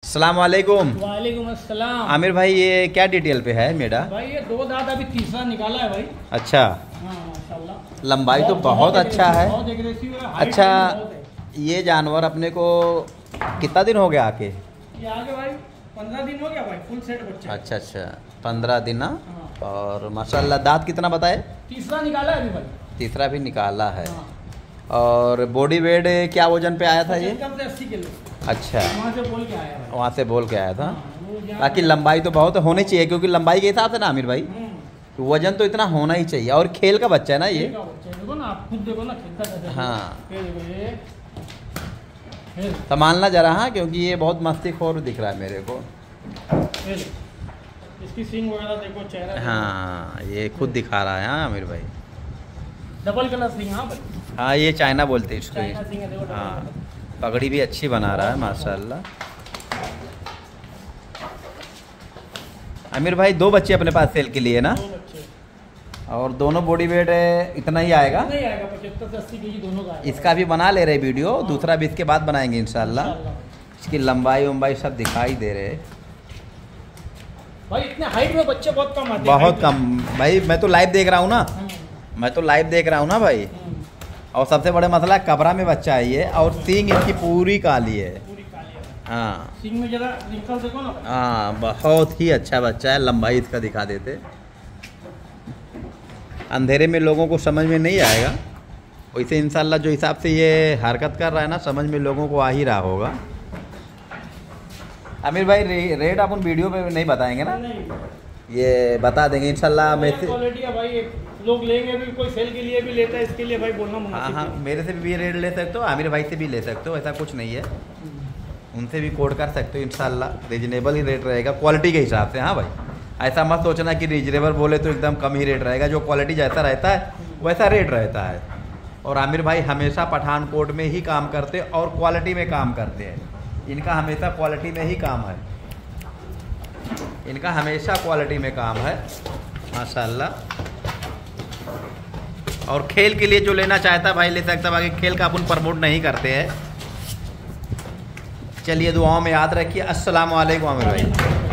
अस्सलाम वालेकुम। वालेकुम अस्सलाम। आमिर भाई ये क्या डिटेल पे है मेरा? भाई ये 2 दांत अभी तीसरा निकाला है भाई। अच्छा, हाँ माशाल्लाह, लंबाई तो बहुत अच्छा है। बहुत एग्रेसिव है, हाइट अच्छा, बहुत है। ये जानवर अपने को कितना दिन हो गया आके? ये आगे भाई 15 दिन हो गया भाई, फुल सेट बच्चा। अच्छा अच्छा, 15 दिन ना। हाँ। और माशाल्लाह दांत कितना बताए? तीसरा निकाला है अभी भाई। तीसरा भी निकाला है। हाँ। और बॉडी वेट क्या वजन पे आया था ये? 80 किलो। अच्छा, वहाँ से बोल के आया भाई। वहाँ से बोल के आया था। हाँ, वो यहाँ बाकी लंबाई तो बहुत होनी चाहिए, क्योंकि लंबाई के हिसाब से ना आमिर भाई वजन तो इतना होना ही चाहिए। और खेल का बच्चा है ना ये। देखो ना, आप खुद देखो ना खेलता कैसा है। हाँ, ये देखो ये संभालना जरा। हाँ, क्योंकि ये बहुत मस्तीखोर दिख रहा है मेरे को। ये इसकी सींग वगैरह देखो, चेहरा। हाँ, ये खुद दिखा रहा है। हाँ आमिर भाई, डबल कलर सींग। हाँ भाई, हाँ ये चाइना बोलते हैं इसको। चाइना सींग है, देखो डबल हाँ, कलर। पगड़ी भी अच्छी बना रहा है माशाल्लाह। आमिर भाई 2 बच्चे अपने पास सेल के लिए ना, 2 बच्चे और दोनों बॉडी वेट इतना ही आएगा। नहीं आएगा, 75 से 80 केजी दोनों का आएगा। इसका भी बना ले रहे वीडियो, दूसरा भी इसके बाद बनाएंगे इंशाल्लाह। इंशाल्लाह। इसकी लंबाई उम्बाई सब दिखाई दे रहे हैं। भाई इतने हाइट में बच्चे बहुत कम आते हैं। बहुत कम भाई, मैं तो लाइव देख रहा हूँ ना। हाँ। मैं तो लाइव देख रहा हूँ ना भाई। और सबसे बड़े मसला कबरा में बच्चा है ये, और सींग इसकी पूरी काली है। पूरी काली है। हाँ सींग में जरा रिंकल देखो ना। हाँ, बहुत ही अच्छा बच्चा है। लंबाई इसका दिखा देते, अंधेरे में लोगों को समझ में नहीं आएगा। वैसे इंशाल्लाह जो हिसाब से ये हरकत कर रहा है ना, समझ में लोगों को आ ही रहा होगा। आमिर भाई रेट अपन वीडियो पे नहीं बताएंगे ना, नहीं, ये बता देंगे इंशाल्लाह। मैं से क्वालिटी है भाई, लोग लेंगे भी, कोई सेल के लिए भी लेता है, इसके लिए भाई बोलना हाँ मुनासिब हाँ, है। मेरे से भी रेट ले सकते हो, आमिर भाई से भी ले सकते हो, ऐसा कुछ नहीं है। उनसे भी कोड कर सकते हो इंशाल्लाह। रीजनेबल ही रेट रहेगा क्वालिटी के हिसाब से। हाँ भाई, ऐसा मत सोचना कि रीजनेबल बोले तो एकदम कम ही रेट रहेगा। जो क्वालिटी जैसा रहता है वैसा रेट रहता है। और आमिर भाई हमेशा पठानकोट में ही काम करते और क्वालिटी में काम करते हैं। इनका हमेशा क्वालिटी में ही काम है, इनका हमेशा क्वालिटी में काम है माशाल्लाह। और खेल के लिए जो लेना चाहता भाई ले सकता, बाकी खेल का अपन प्रमोट नहीं करते हैं। चलिए दुआओं में याद रखिए। अस्सलाम वालेकुम आमिर भाई।